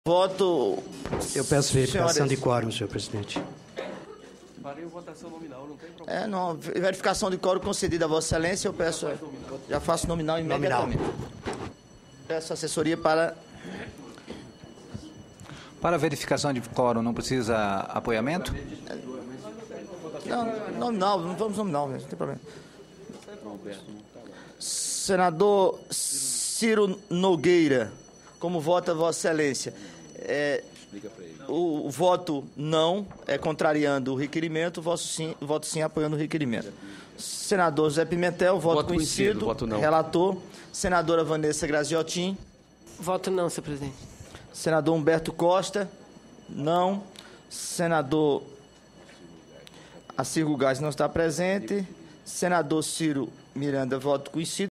Voto. Eu peço verificação Senhores. de quórum, senhor presidente. Farei votação nominal, não tem problema. Não, verificação de quórum concedida a Vossa Excelência, eu peço. Já faço nominal imediatamente. Peço assessoria para. Para verificação de quórum, não precisa apoiamento? Não, nominal, não vamos nominal mesmo, não tem problema. Senador Ciro Nogueira, como vota Vossa Excelência? O voto não é contrariando o requerimento, o voto sim apoiando o requerimento. Senador José Pimentel, voto conhecido, voto não. Relator. Senadora Vanessa Graziotin. Voto não, senhor presidente. Senador Humberto Costa, não. Senador Acirgo Gás não está presente. Senador Ciro Miranda, voto conhecido.